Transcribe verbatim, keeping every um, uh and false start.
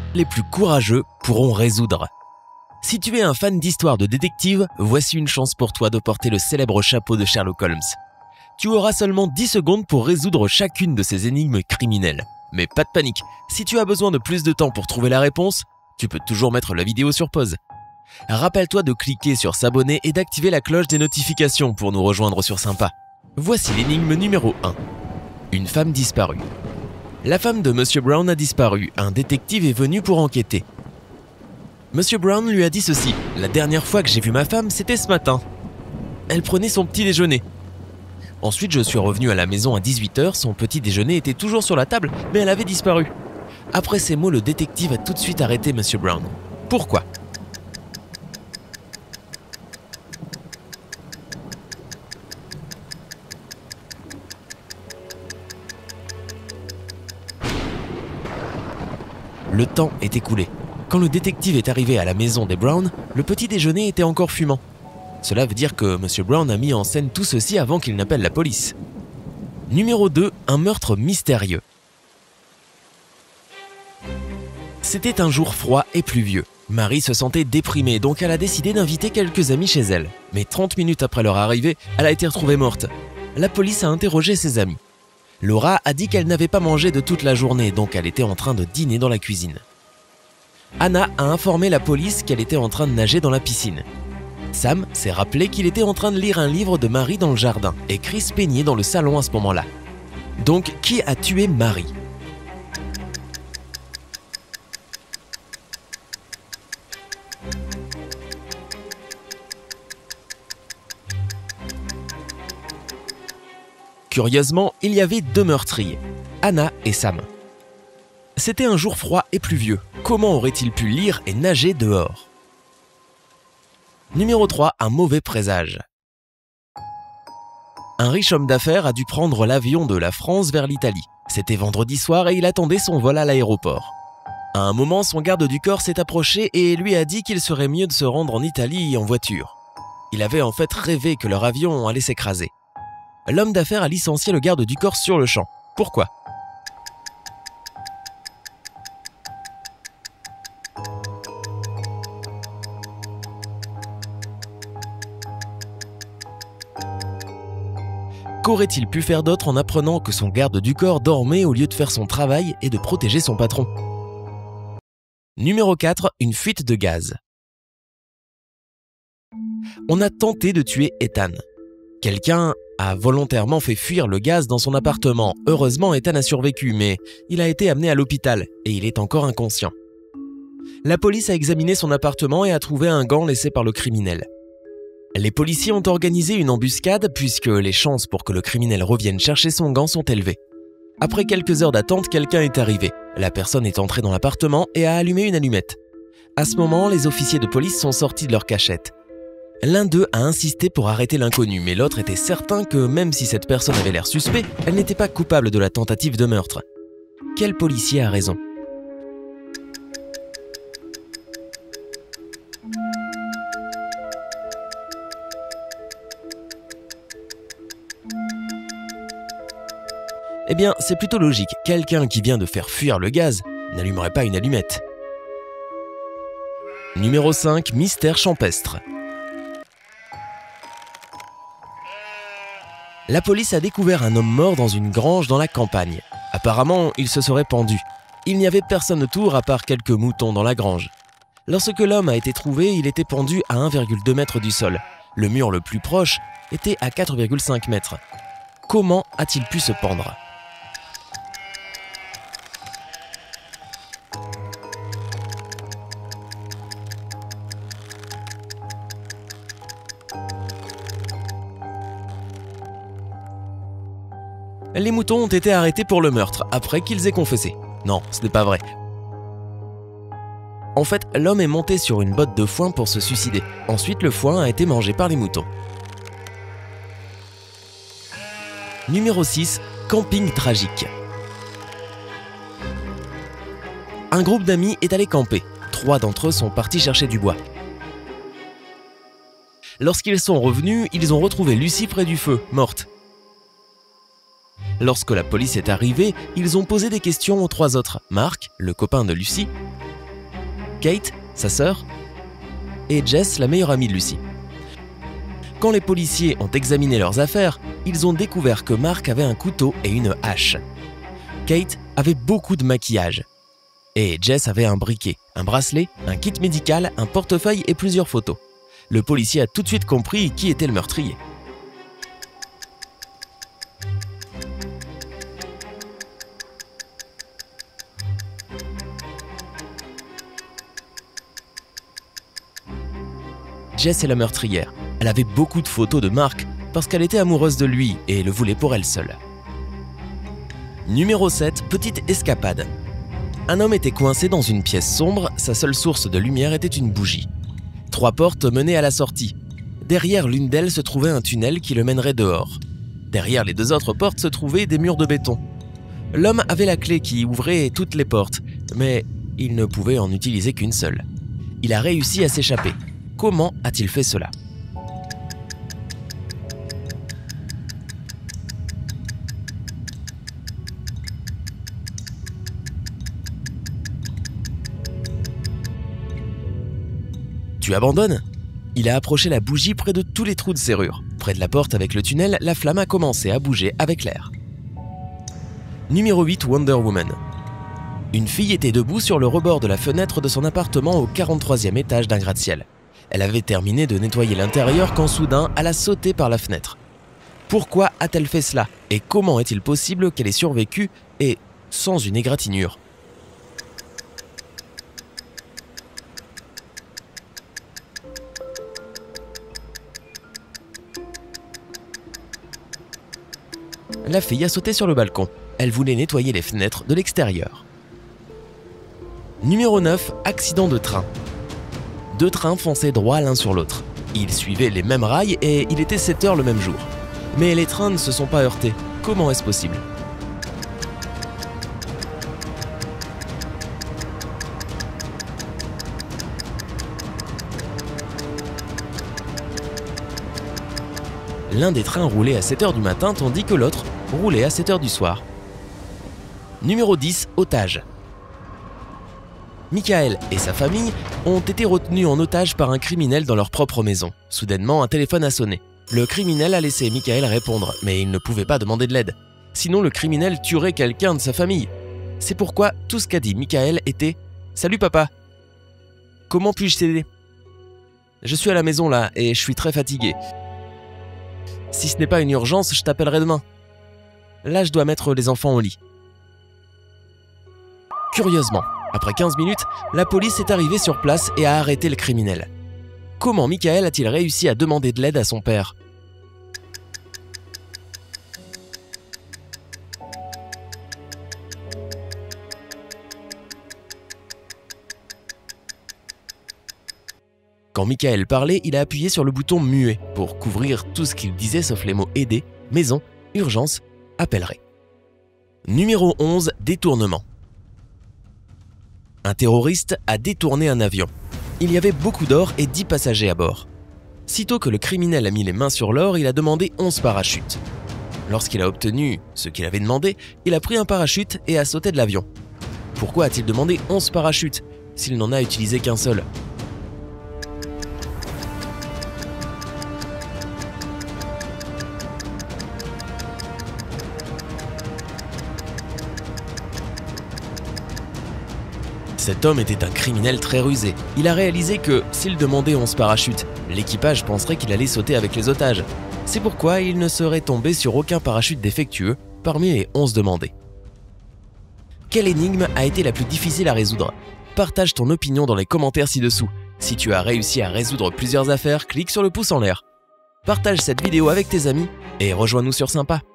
les plus courageux pourront résoudre. Si tu es un fan d'histoire de détective, voici une chance pour toi de porter le célèbre chapeau de Sherlock Holmes. Tu auras seulement dix secondes pour résoudre chacune de ces énigmes criminelles. Mais pas de panique, si tu as besoin de plus de temps pour trouver la réponse, tu peux toujours mettre la vidéo sur pause. Rappelle-toi de cliquer sur s'abonner et d'activer la cloche des notifications pour nous rejoindre sur Sympa. Voici l'énigme numéro un. Une femme disparue. La femme de Monsieur Brown a disparu. Un détective est venu pour enquêter. Monsieur Brown lui a dit ceci. La dernière fois que j'ai vu ma femme, c'était ce matin. Elle prenait son petit déjeuner. Ensuite, je suis revenu à la maison à dix-huit heures. Son petit déjeuner était toujours sur la table, mais elle avait disparu. Après ces mots, le détective a tout de suite arrêté Monsieur Brown. Pourquoi ? Le temps est écoulé. Quand le détective est arrivé à la maison des Brown, le petit déjeuner était encore fumant. Cela veut dire que Monsieur Brown a mis en scène tout ceci avant qu'il n'appelle la police. Numéro deux. Un meurtre mystérieux. C'était un jour froid et pluvieux. Marie se sentait déprimée, donc elle a décidé d'inviter quelques amis chez elle. Mais trente minutes après leur arrivée, elle a été retrouvée morte. La police a interrogé ses amis. Laura a dit qu'elle n'avait pas mangé de toute la journée, donc elle était en train de dîner dans la cuisine. Anna a informé la police qu'elle était en train de nager dans la piscine. Sam s'est rappelé qu'il était en train de lire un livre de Marie dans le jardin et Chris peignait dans le salon à ce moment-là. Donc, qui a tué Marie ? Curieusement, il y avait deux meurtriers, Anna et Sam. C'était un jour froid et pluvieux. Comment aurait-il pu lire et nager dehors ? Numéro trois. Un mauvais présage. Un riche homme d'affaires a dû prendre l'avion de la France vers l'Italie. C'était vendredi soir et il attendait son vol à l'aéroport. À un moment, son garde du corps s'est approché et lui a dit qu'il serait mieux de se rendre en Italie en voiture. Il avait en fait rêvé que leur avion allait s'écraser. L'homme d'affaires a licencié le garde du corps sur le champ. Pourquoi ? Qu'aurait-il pu faire d'autre en apprenant que son garde du corps dormait au lieu de faire son travail et de protéger son patron ? Numéro quatre. Une fuite de gaz. On a tenté de tuer Ethan. Quelqu'un a volontairement fait fuir le gaz dans son appartement. Heureusement, Ethan a survécu, mais il a été amené à l'hôpital et il est encore inconscient. La police a examiné son appartement et a trouvé un gant laissé par le criminel. Les policiers ont organisé une embuscade puisque les chances pour que le criminel revienne chercher son gant sont élevées. Après quelques heures d'attente, quelqu'un est arrivé. La personne est entrée dans l'appartement et a allumé une allumette. À ce moment, les officiers de police sont sortis de leur cachette. L'un d'eux a insisté pour arrêter l'inconnu, mais l'autre était certain que même si cette personne avait l'air suspect, elle n'était pas coupable de la tentative de meurtre. Quel policier a raison ? Eh bien, c'est plutôt logique. Quelqu'un qui vient de faire fuir le gaz n'allumerait pas une allumette. Numéro cinq. Mystère champestre. La police a découvert un homme mort dans une grange dans la campagne. Apparemment, il se serait pendu. Il n'y avait personne autour à part quelques moutons dans la grange. Lorsque l'homme a été trouvé, il était pendu à un virgule deux mètres du sol. Le mur le plus proche était à quatre virgule cinq mètres. Comment a-t-il pu se pendre ? Les moutons ont été arrêtés pour le meurtre, après qu'ils aient confessé. Non, ce n'est pas vrai. En fait, l'homme est monté sur une botte de foin pour se suicider. Ensuite, le foin a été mangé par les moutons. Numéro six. Camping tragique. Un groupe d'amis est allé camper. Trois d'entre eux sont partis chercher du bois. Lorsqu'ils sont revenus, ils ont retrouvé Lucie près du feu, morte. Lorsque la police est arrivée, ils ont posé des questions aux trois autres. Marc, le copain de Lucie, Kate, sa sœur, et Jess, la meilleure amie de Lucy. Quand les policiers ont examiné leurs affaires, ils ont découvert que Mark avait un couteau et une hache. Kate avait beaucoup de maquillage. Et Jess avait un briquet, un bracelet, un kit médical, un portefeuille et plusieurs photos. Le policier a tout de suite compris qui était le meurtrier. Jess est la meurtrière. Elle avait beaucoup de photos de Mark parce qu'elle était amoureuse de lui et le voulait pour elle seule. Numéro sept, petite escapade. Un homme était coincé dans une pièce sombre, sa seule source de lumière était une bougie. Trois portes menaient à la sortie. Derrière l'une d'elles se trouvait un tunnel qui le mènerait dehors. Derrière les deux autres portes se trouvaient des murs de béton. L'homme avait la clé qui ouvrait toutes les portes, mais il ne pouvait en utiliser qu'une seule. Il a réussi à s'échapper. Comment a-t-il fait cela ? Tu abandonnes ? Il a approché la bougie près de tous les trous de serrure. Près de la porte avec le tunnel, la flamme a commencé à bouger avec l'air. Numéro huit, Wonder Woman. Une fille était debout sur le rebord de la fenêtre de son appartement au quarante-troisième étage d'un gratte-ciel. Elle avait terminé de nettoyer l'intérieur quand soudain, elle a sauté par la fenêtre. Pourquoi a-t-elle fait cela ? Et comment est-il possible qu'elle ait survécu et sans une égratignure ? La fille a sauté sur le balcon. Elle voulait nettoyer les fenêtres de l'extérieur. Numéro neuf, accident de train. Deux trains fonçaient droit l'un sur l'autre. Ils suivaient les mêmes rails et il était sept heures le même jour. Mais les trains ne se sont pas heurtés. Comment est-ce possible ? L'un des trains roulait à sept heures du matin tandis que l'autre roulait à sept heures du soir. Numéro dix, otage. Michael et sa famille ont été retenus en otage par un criminel dans leur propre maison. Soudainement, un téléphone a sonné. Le criminel a laissé Michael répondre, mais il ne pouvait pas demander de l'aide. Sinon, le criminel tuerait quelqu'un de sa famille. C'est pourquoi tout ce qu'a dit Michael était « Salut papa, comment puis-je t'aider ? Je suis à la maison là et je suis très fatigué. Si ce n'est pas une urgence, je t'appellerai demain. Là, je dois mettre les enfants au lit. » Curieusement, après quinze minutes, la police est arrivée sur place et a arrêté le criminel. Comment Michael a-t-il réussi à demander de l'aide à son père ? Quand Michael parlait, il a appuyé sur le bouton muet pour couvrir tout ce qu'il disait sauf les mots aider, maison, urgence, appellerai. Numéro onze, détournement. Un terroriste a détourné un avion. Il y avait beaucoup d'or et dix passagers à bord. Sitôt que le criminel a mis les mains sur l'or, il a demandé onze parachutes. Lorsqu'il a obtenu ce qu'il avait demandé, il a pris un parachute et a sauté de l'avion. Pourquoi a-t-il demandé onze parachutes s'il n'en a utilisé qu'un seul ? Cet homme était un criminel très rusé. Il a réalisé que, s'il demandait onze parachutes, l'équipage penserait qu'il allait sauter avec les otages. C'est pourquoi il ne serait tombé sur aucun parachute défectueux parmi les onze demandés. Quelle énigme a été la plus difficile à résoudre ? Partage ton opinion dans les commentaires ci-dessous. Si tu as réussi à résoudre plusieurs affaires, clique sur le pouce en l'air. Partage cette vidéo avec tes amis et rejoins-nous sur Sympa.